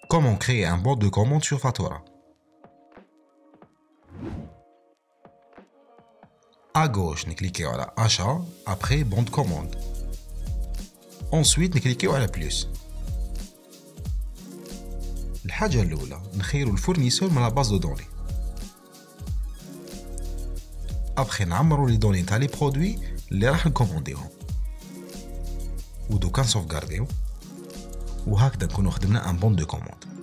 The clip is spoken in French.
Comment créer un bon de commande sur Fatura? À gauche, nous cliquons sur achat, après bon de commande. Ensuite, nous cliquons sur plus. الحاجة الأولى نخيروا الفورنيسور من la base de données. Après نعمروا les données تاع les produits اللي راح نكومونديهم. ودوكا نسوفغارديو وهكذا نكونوا خدمنا un bon de commande.